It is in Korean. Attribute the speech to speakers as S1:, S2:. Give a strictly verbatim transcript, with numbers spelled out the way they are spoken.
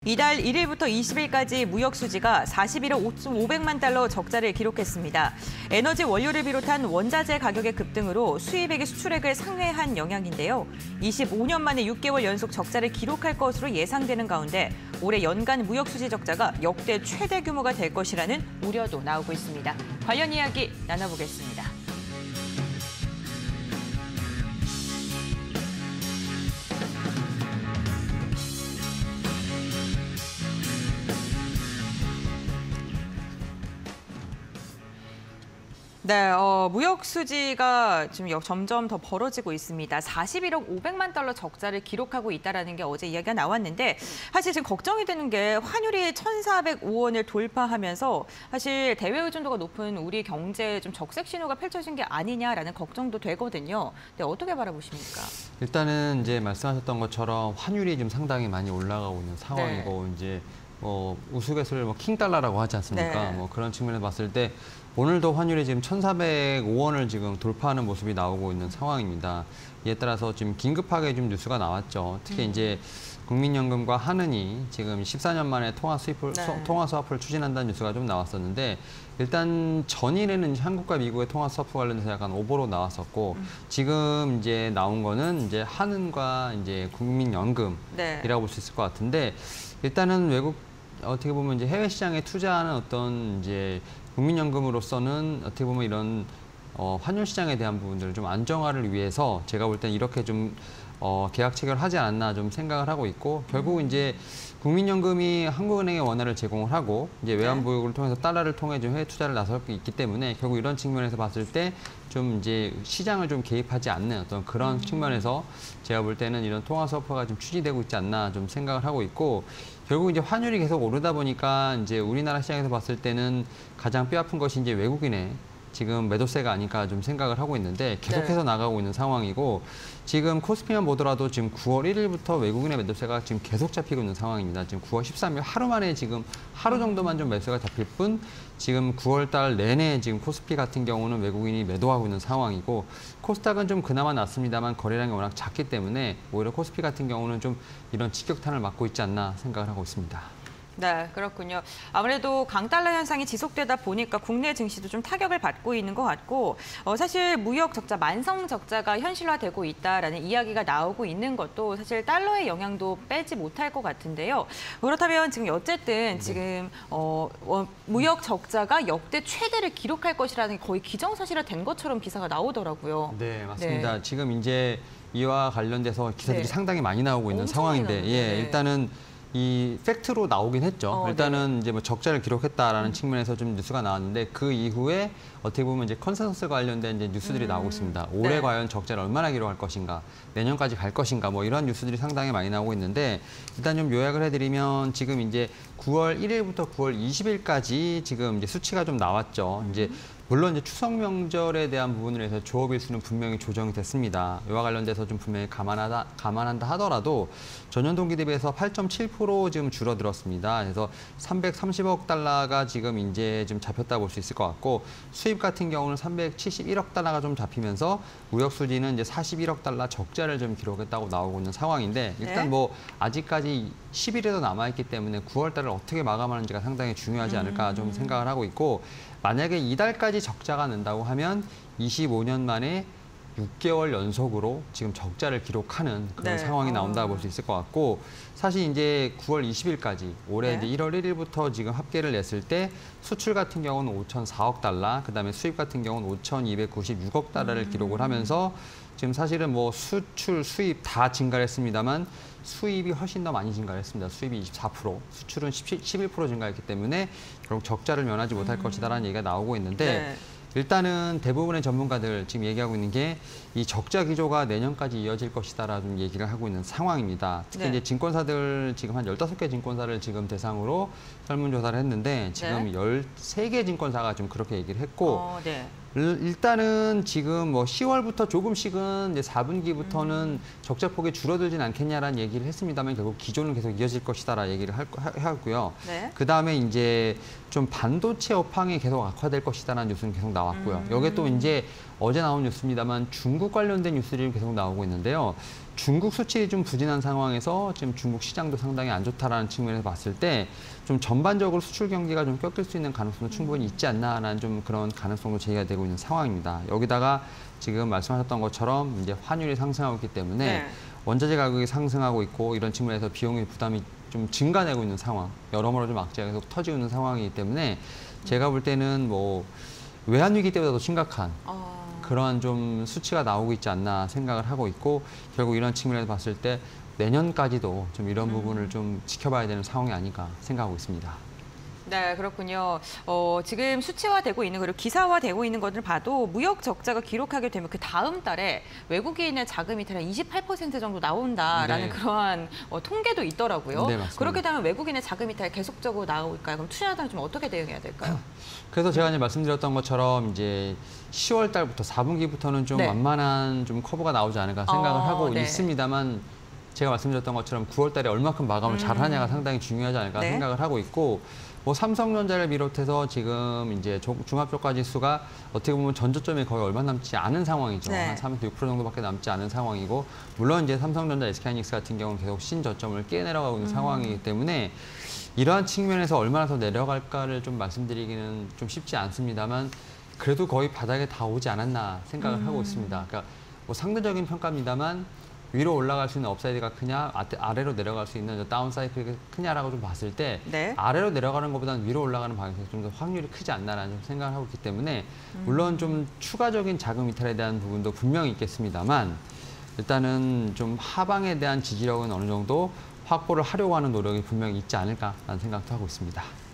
S1: 이달 일 일부터 이십 일까지 무역 수지가 사십일억 오백만 달러 적자를 기록했습니다. 에너지 원료를 비롯한 원자재 가격의 급등으로 수입액이 수출액을 상회한 영향인데요. 이십오 년 만에 육 개월 연속 적자를 기록할 것으로 예상되는 가운데 올해 연간 무역 수지 적자가 역대 최대 규모가 될 것이라는 우려도 나오고 있습니다. 관련 이야기 나눠보겠습니다. 네, 어, 무역 수지가 지금 점점 더 벌어지고 있습니다. 사십일억 오백만 달러 적자를 기록하고 있다는 게 어제 이야기가 나왔는데 사실 지금 걱정이 되는 게 환율이 천사백오 원을 돌파하면서 사실 대외 의존도가 높은 우리 경제에 좀 적색 신호가 펼쳐진 게 아니냐라는 걱정도 되거든요. 네, 어떻게 바라보십니까?
S2: 일단은 이제 말씀하셨던 것처럼 환율이 지금 상당히 많이 올라가고 있는 상황이고 네. 이제 뭐 우스갯소리를 뭐 킹달러라고 하지 않습니까? 네. 뭐 그런 측면에서 봤을 때 오늘도 환율이 지금 천사백오 원을 지금 돌파하는 모습이 나오고 있는 상황입니다. 이에 따라서 지금 긴급하게 좀 뉴스가 나왔죠. 특히 음. 이제 국민연금과 한은이 지금 십사 년 만에 통화 수입을 네. 통화 스와프를 추진한다는 뉴스가 좀 나왔었는데 일단 전일에는 한국과 미국의 통화 스와프 관련해서 약간 오보로 나왔었고 음. 지금 이제 나온 거는 이제 한은과 이제 국민연금이라고 네. 볼 수 있을 것 같은데 일단은 외국 어떻게 보면 이제 해외 시장에 투자하는 어떤 이제 국민연금으로서는 어떻게 보면 이런 어, 환율 시장에 대한 부분들을 좀 안정화를 위해서 제가 볼 땐 이렇게 좀 어, 계약 체결을 하지 않았나 좀 생각을 하고 있고 결국 음. 이제 국민연금이 한국은행에 원화를 제공을 하고 이제 외환보유고를 통해서 달러를 통해 좀 해외 투자를 나설 수 있기 때문에 결국 이런 측면에서 봤을 때 좀 이제 시장을 좀 개입하지 않는 어떤 그런 음. 측면에서 제가 볼 때는 이런 통화 스와프가 좀 추진되고 있지 않나 좀 생각을 하고 있고 결국 이제 환율이 계속 오르다 보니까 이제 우리나라 시장에서 봤을 때는 가장 뼈아픈 것이 이제 외국인의 지금 매도세가 아닐까 좀 생각을 하고 있는데 계속해서 네. 나가고 있는 상황이고 지금 코스피만 보더라도 지금 구월 일 일부터 외국인의 매도세가 지금 계속 잡히고 있는 상황입니다. 지금 구월 십삼 일 하루 만에 지금 하루 정도만 좀 매수가 잡힐 뿐 지금 구월 달 내내 지금 코스피 같은 경우는 외국인이 매도하고 있는 상황이고 코스닥은 좀 그나마 낫습니다만 거래량이 워낙 작기 때문에 오히려 코스피 같은 경우는 좀 이런 직격탄을 맞고 있지 않나 생각을 하고 있습니다.
S1: 네, 그렇군요. 아무래도 강달러 현상이 지속되다 보니까 국내 증시도 좀 타격을 받고 있는 것 같고 어, 사실 무역 적자, 만성 적자가 현실화되고 있다라는 이야기가 나오고 있는 것도 사실 달러의 영향도 빼지 못할 것 같은데요. 그렇다면 지금 어쨌든 지금 어, 어, 무역 적자가 역대 최대를 기록할 것이라는 게 거의 기정사실화된 것처럼 기사가 나오더라고요.
S2: 네, 맞습니다. 네. 지금 이제 이와 관련돼서 기사들이 네. 상당히 많이 나오고 있는 상황인데 예, 일단은 이 팩트로 나오긴 했죠. 어, 일단은 네. 이제 뭐 적자를 기록했다라는 음. 측면에서 좀 뉴스가 나왔는데 그 이후에 어떻게 보면 이제 컨센서스 관련된 이제 뉴스들이 음. 나오고 있습니다. 올해 네. 과연 적자를 얼마나 기록할 것인가, 내년까지 갈 것인가, 뭐 이런 뉴스들이 상당히 많이 나오고 있는데 일단 좀 요약을 해드리면 지금 이제 구월 일 일부터 구월 이십 일까지 지금 이제 수치가 좀 나왔죠. 이제 물론 이제 추석 명절에 대한 부분을 해서 조업 일수는 분명히 조정이 됐습니다. 이와 관련돼서 좀 분명히 감안하다, 감안한다 하더라도 전년 동기 대비해서 팔 점 칠 퍼센트 지금 줄어들었습니다. 그래서 삼백삼십억 달러가 지금 이제 좀 잡혔다 볼 수 있을 것 같고 수입 같은 경우는 삼백칠십일억 달러가 좀 잡히면서 무역 수지는 이제 사십일억 달러 적자를 좀 기록했다고 나오고 있는 상황인데 일단 네. 뭐 아직까지 십 일에도 남아있기 때문에 구월 달을 어떻게 마감하는지가 상당히 중요하지 않을까 좀 생각을 하고 있고 만약에 이달까지 적자가 난다고 하면 이십오 년 만에 육 개월 연속으로 지금 적자를 기록하는 그런 네. 상황이 나온다고 볼 수 있을 것 같고 사실 이제 구월 이십 일까지 올해 네. 이제 일월 일 일부터 지금 합계를 냈을 때 수출 같은 경우는 오천사억 달러, 그다음에 수입 같은 경우는 오천이백구십육억 달러를 음. 기록을 하면서 지금 사실은 뭐 수출, 수입 다 증가를 했습니다만 수입이 훨씬 더 많이 증가를 했습니다. 수입이 이십사 퍼센트, 수출은 십일 퍼센트 증가했기 때문에 결국 적자를 면하지 못할 음. 것이다라는 얘기가 나오고 있는데 네. 일단은 대부분의 전문가들 지금 얘기하고 있는 게 이 적자 기조가 내년까지 이어질 것이다라는 얘기를 하고 있는 상황입니다. 특히 네. 이제 증권사들 지금 한 열다섯 개 증권사를 지금 대상으로 설문조사를 했는데 지금 네. 열세 개 증권사가 좀 그렇게 얘기를 했고 어, 네. 일단은 지금 뭐 시월부터 조금씩은 이제 사 분기부터는 음. 적자 폭이 줄어들진 않겠냐라는 얘기를 했습니다만 결국 기조는 계속 이어질 것이다라 얘기를 할, 하고요. 네. 그 다음에 이제 좀 반도체 업황이 계속 악화될 것이다라는 뉴스는 계속 나왔고요. 음. 여기에 또 이제 어제 나온 뉴스입니다만 중국 관련된 뉴스들이 계속 나오고 있는데요. 중국 수출이 좀 부진한 상황에서 지금 중국 시장도 상당히 안 좋다라는 측면에서 봤을 때 좀 전반적으로 수출 경기가 좀 꺾일 수 있는 가능성도 충분히 있지 않나라는 좀 그런 가능성도 제기가 되고 있는 상황입니다. 여기다가 지금 말씀하셨던 것처럼 이제 환율이 상승하고 있기 때문에
S1: 네.
S2: 원자재 가격이 상승하고 있고 이런 측면에서 비용의 부담이 좀 증가되고 있는 상황, 여러모로 좀 악재가 계속 터지고 있는 상황이기 때문에 제가 볼 때는 뭐 외환위기 때보다도 심각한
S1: 어...
S2: 그러한 좀 수치가 나오고 있지 않나 생각을 하고 있고 결국 이런 측면에서 봤을 때 내년까지도 좀 이런
S1: 음.
S2: 부분을 좀 지켜봐야 되는 상황이 아닌가 생각하고 있습니다.
S1: 네, 그렇군요. 어, 지금 수치화되고 있는 그리고 기사화되고 있는 것을 봐도 무역 적자가 기록하게 되면 그 다음 달에 외국인의 자금이 대략 이십팔 퍼센트 정도 나온다라는
S2: 네.
S1: 그러한 어, 통계도 있더라고요.
S2: 네, 맞습니다.
S1: 그렇게 되면 외국인의 자금 이탈 계속적으로 나올까요? 그럼 투자자는 좀 어떻게 대응해야 될까요?
S2: 그래서 제가 이제 말씀드렸던 것처럼 이제 시월 달부터 사 분기부터는 좀
S1: 네.
S2: 완만한 좀 커브가 나오지 않을까 생각을
S1: 어,
S2: 하고
S1: 네.
S2: 있습니다만 제가 말씀드렸던 것처럼 구월 달에 얼마큼 마감을
S1: 음.
S2: 잘하냐가 상당히 중요하지 않을까
S1: 네.
S2: 생각을 하고 있고 뭐 삼성전자를 비롯해서 지금 이제 종합효과 지수가 어떻게 보면 전저점이 거의 얼마 남지 않은 상황이죠.
S1: 네.
S2: 한 삼에서 육 퍼센트 정도밖에 남지 않은 상황이고 물론 이제 삼성전자, 에스케이하이닉스 같은 경우는 계속 신저점을 깨 내려가고 있는
S1: 음.
S2: 상황이기 때문에 이러한 측면에서 얼마나 더 내려갈까를 좀 말씀드리기는 좀 쉽지 않습니다만 그래도 거의 바닥에 다 오지 않았나 생각을
S1: 음.
S2: 하고 있습니다. 그러니까 뭐 상대적인 평가입니다만 위로 올라갈 수 있는 업사이드가 크냐, 아래로 내려갈 수 있는 다운사이클이 크냐라고 좀 봤을 때
S1: 네.
S2: 아래로 내려가는 것보다는 위로 올라가는 방향에서 좀 더 확률이 크지 않나라는 생각을 하고 있기 때문에 물론 좀 추가적인 자금 이탈에 대한 부분도 분명히 있겠습니다만 일단은 좀 하방에 대한 지지력은 어느 정도 확보를 하려고 하는 노력이 분명히 있지 않을까라는 생각도 하고 있습니다.